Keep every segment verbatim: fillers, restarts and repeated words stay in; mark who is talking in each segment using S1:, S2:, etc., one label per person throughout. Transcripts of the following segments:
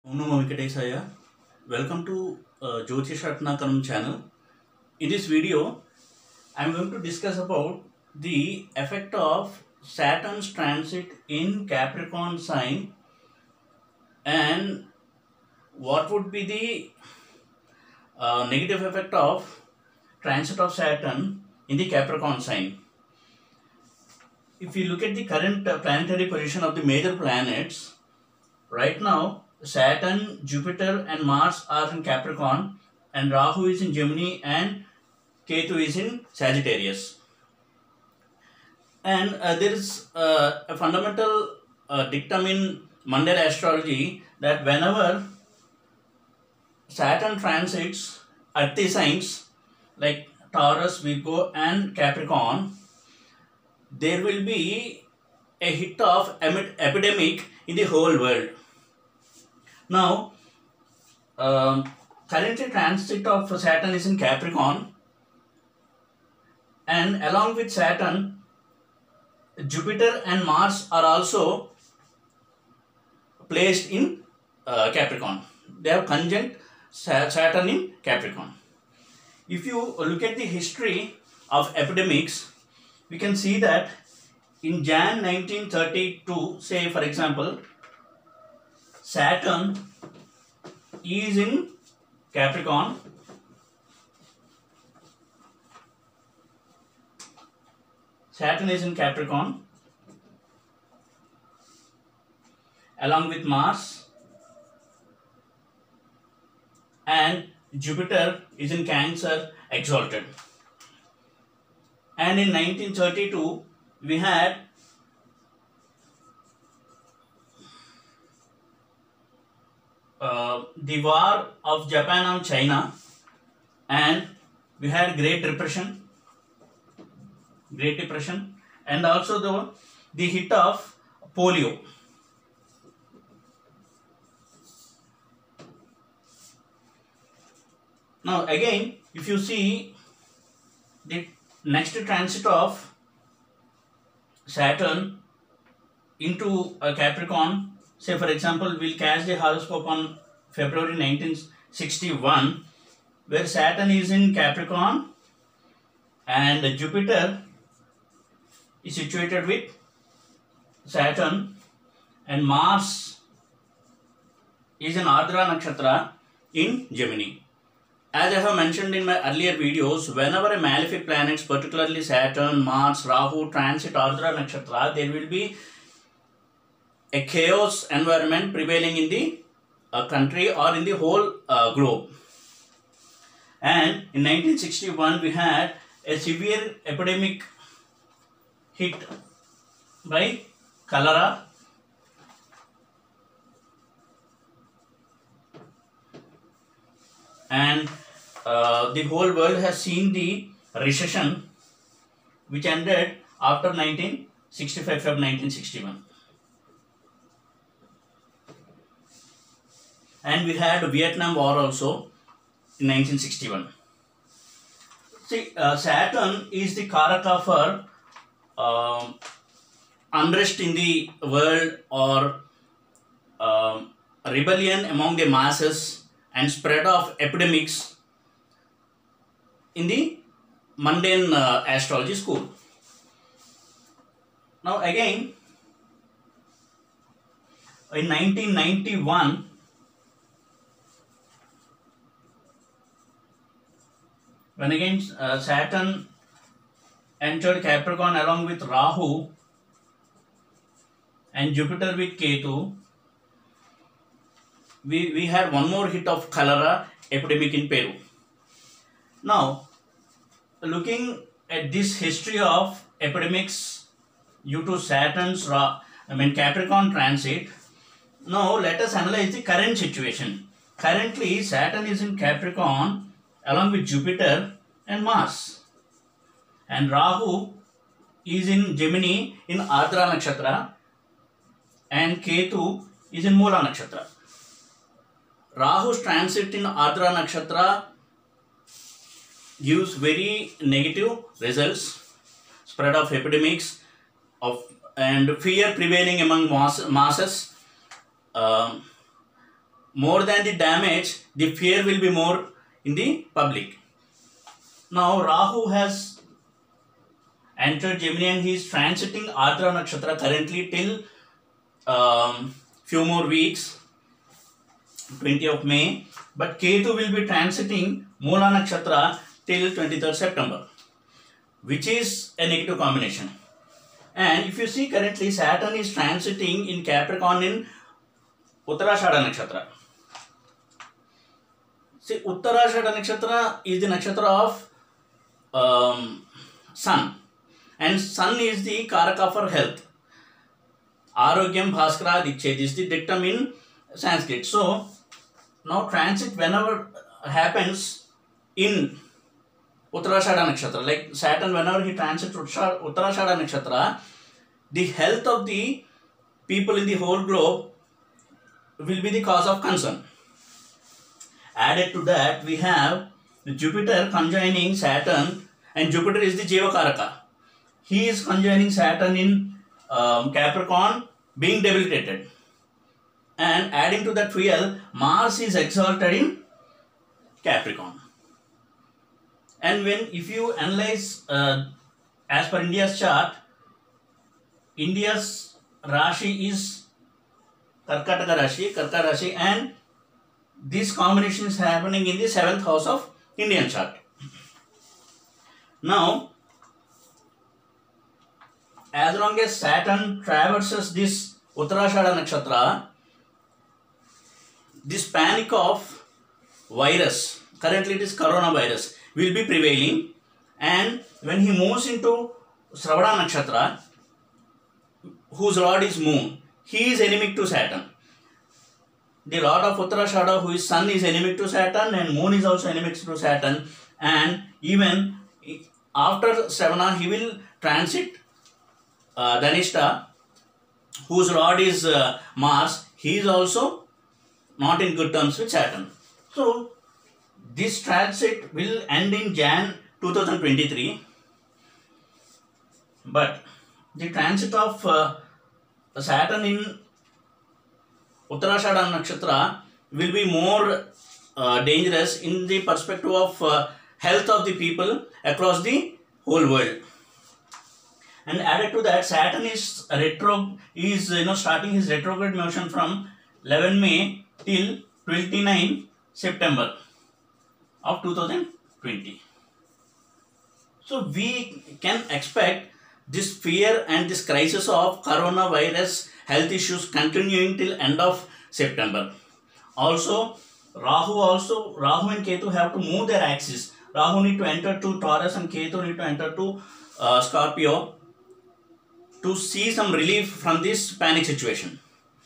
S1: Om Namo Venkatesaya. Welcome to uh, Jyotishatnakaram channel. In this video, I am going to discuss about the effect of Saturn's transit in Capricorn sign and what would be the uh, negative effect of transit of Saturn in the Capricorn sign. If you look at the current uh, planetary position of the major planets, right now Saturn, Jupiter and Mars are in Capricorn and Rahu is in Gemini and Ketu is in Sagittarius. And uh, there is uh, a fundamental uh, dictum in Mandala astrology that whenever Saturn transits at the signs like Taurus, Virgo and Capricorn, there will be a hit of epidemic in the whole world. Now, um, currently transit of Saturn is in Capricorn, and along with Saturn, Jupiter and Mars are also placed in uh, Capricorn. They have conjunct Saturn in Capricorn. If you look at the history of epidemics, we can see that in January nineteen thirty-two, say for example, Saturn is in Capricorn Saturn is in Capricorn along with Mars, and Jupiter is in Cancer exalted. And in nineteen thirty-two we had uh, the war of Japan on China, and we had Great Depression, Great Depression, and also the the hit of polio. Now again, if you see the next transit of Saturn into a Capricorn, say for example, we'll catch the horoscope on February nineteen sixty-one, where Saturn is in Capricorn and Jupiter is situated with Saturn and Mars is in Ardra Nakshatra in Gemini. As I have mentioned in my earlier videos, whenever a malefic planets, particularly Saturn, Mars, Rahu, transit Ardra Nakshatra, there will be a chaos environment prevailing in the uh, country or in the whole uh, globe. And in nineteen sixty-one, we had a severe epidemic hit by cholera, and uh, the whole world has seen the recession which ended after nineteen sixty-five, February nineteen sixty-one. And we had Vietnam War also in nineteen sixty-one. See, uh, Saturn is the Karaka for uh, unrest in the world or uh, rebellion among the masses and spread of epidemics in the mundane uh, astrology school. Now again, in nineteen ninety-one, when again uh, Saturn entered Capricorn along with Rahu and Jupiter with Ketu, we, we had one more hit of cholera epidemic in Peru. Now, looking at this history of epidemics due to Saturn's I mean Capricorn transit, now let us analyze the current situation. Currently, Saturn is in Capricorn along with Jupiter and Mars, and Rahu is in Gemini in Ardra Nakshatra and Ketu is in Moola Nakshatra. Rahu's transit in Ardra Nakshatra gives very negative results, spread of epidemics of and fear prevailing among mass, masses, uh, more than the damage, the fear will be more in the public. Now Rahu has entered Gemini and he is transiting Ardra Nakshatra currently till um, few more weeks, twentieth of May. But Ketu will be transiting Moola Nakshatra till twenty-third September, which is a negative combination. And if you see currently Saturn is transiting in Capricorn in Uttarashada Nakshatra. See, Uttarashada Nakshatra is the nakshatra of um, Sun, and Sun is the Karaka for health. Arogyam Bhaskara Dikchet is the dictum in Sanskrit. So, now transit whenever happens in Uttarashada Nakshatra, like Saturn whenever he transits Uttarashada Nakshatra, the health of the people in the whole globe will be the cause of concern. Added to that, we have Jupiter conjoining Saturn, and Jupiter is the Jiva Karaka. He is conjoining Saturn in um, Capricorn, being debilitated. And adding to that fuel, Mars is exalted in Capricorn. And when, if you analyze uh, as per India's chart, India's Rashi is Karkataka Rashi, Karka Rashi, and this combination is happening in the seventh house of Indian chart. Now, as long as Saturn traverses this Uttarashada Nakshatra, this panic of virus, currently it is coronavirus, will be prevailing, and when he moves into Shravana Nakshatra, whose lord is Moon, he is enemic to Saturn. The lord of Uttarashada, who is Sun, is enemic to Saturn, and Moon is also enemic to Saturn, and even after Shravana, he will transit uh, Dhanishta, whose lord is uh, Mars. He is also not in good terms with Saturn. So, this transit will end in January two thousand twenty-three, but the transit of uh, Saturn in Uttarashada Nakshatra will be more uh, dangerous in the perspective of uh, health of the people across the whole world. And added to that, Saturn is retro is you know starting his retrograde motion from eleventh May till twenty-ninth September of two thousand twenty. So we can expect this fear and this crisis of coronavirus health issues continuing till end of September. Also, Rahu also Rahu and Ketu have to move their axis. Rahu need to enter to Taurus and Ketu need to enter to uh, Scorpio to see some relief from this panic situation.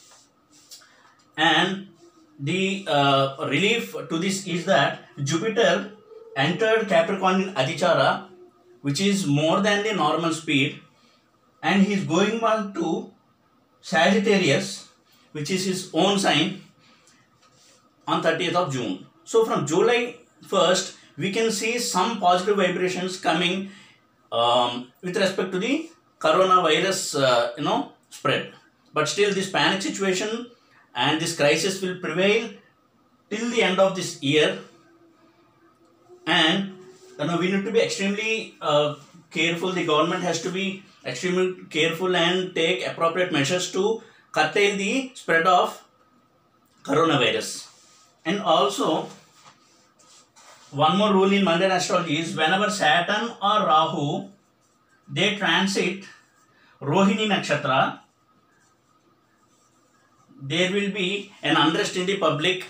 S1: And the uh, relief to this is that Jupiter entered Capricorn in Adichara, which is more than the normal speed, and he is going on to Sagittarius, which is his own sign, on thirtieth of June. So from July first, we can see some positive vibrations coming um, with respect to the coronavirus, uh, you know, spread. But still, this panic situation and this crisis will prevail till the end of this year, and you know, we need to be extremely uh, careful. The government has to be extremely careful and take appropriate measures to curtail the spread of coronavirus. And also, one more rule in Mandarin astrology is whenever Saturn or Rahu, they transit Rohini Nakshatra, there will be an unrest in the public,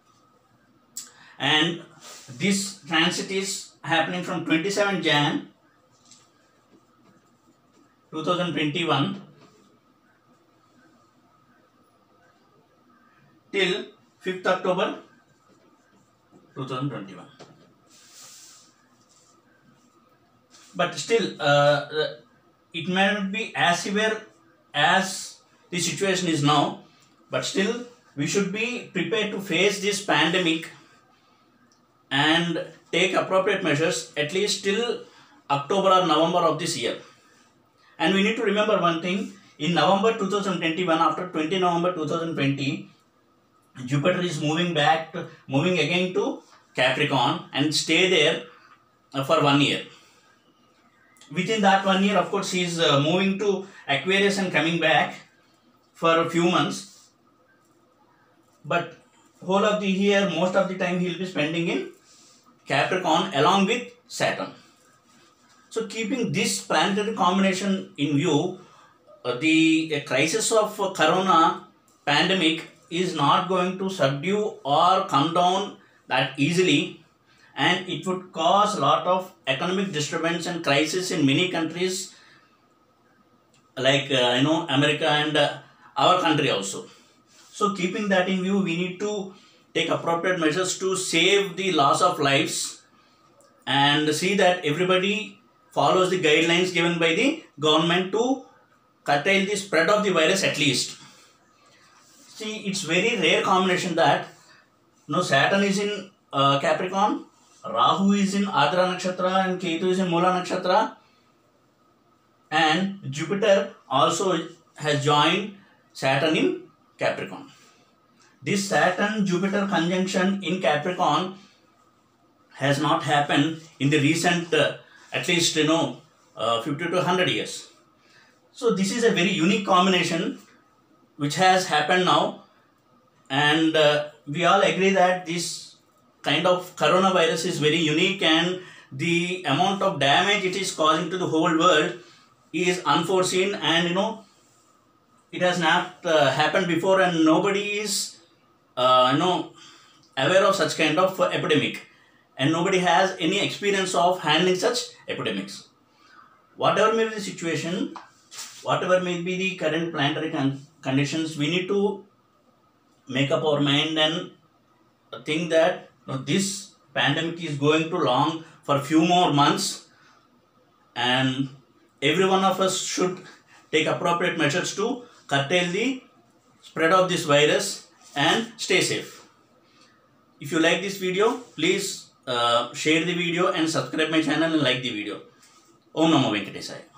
S1: and this transit is happening from twenty-seventh January two thousand twenty-one till fifth October two thousand twenty-one. But still, uh, it may not be as severe as the situation is now, but still we should be prepared to face this pandemic and take appropriate measures at least till October or November of this year. And we need to remember one thing, in November two thousand twenty-one, after twentieth November two thousand twenty, Jupiter is moving back, to, moving again to Capricorn and stay there uh, for one year. Within that one year, of course, he is uh, moving to Aquarius and coming back for a few months. But whole of the year, most of the time, he will be spending in Capricorn along with Saturn. So, keeping this planetary combination in view, uh, the uh, crisis of uh, Corona pandemic is not going to subdue or come down that easily, and it would cause a lot of economic disturbance and crisis in many countries like uh, you know America and uh, our country also. So keeping that in view, we need to take appropriate measures to save the loss of lives and see that everybody follows the guidelines given by the government to curtail the spread of the virus at least. See, it's very rare combination that no Saturn is in uh, Capricorn, Rahu is in Adra Nakshatra and Ketu is in Mula Nakshatra, and Jupiter also has joined Saturn in Capricorn. This Saturn-Jupiter conjunction in Capricorn has not happened in the recent, uh, at least you know, uh, fifty to one hundred years. So this is a very unique combination which has happened now, and uh, we all agree that this kind of coronavirus is very unique, and the amount of damage it is causing to the whole world is unforeseen, and you know it has not uh, happened before, and nobody is uh, you know aware of such kind of uh, epidemic, and nobody has any experience of handling such epidemics. Whatever may be the situation, whatever may be the current planetary con conditions, we need to make up our mind and think that you know, this pandemic is going to long for few more months, and every one of us should take appropriate measures to curtail the spread of this virus and stay safe. If you like this video, please uh, share the video and subscribe my channel and like the video. Om Namo Venkatesaya.